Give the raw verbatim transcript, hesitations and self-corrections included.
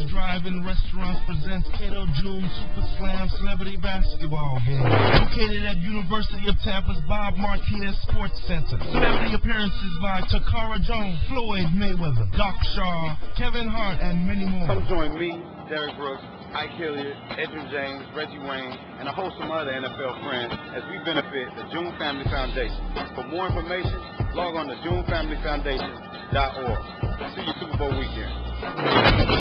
Drive-In Restaurants presents Cato June Super Slam Celebrity Basketball Game. Located at University of Tampa's Bob Martinez Sports Center. Celebrity appearances by Takara Jones, Floyd Mayweather, Doc Shaw, Kevin Hart, and many more. Come join me, Derrick Brooks, Ike Hilliard, Edwin James, Reggie Wayne, and a host of other N F L friends as we benefit the June Family Foundation. For more information, log on to June Family Foundation dot org. See you Super Bowl weekend.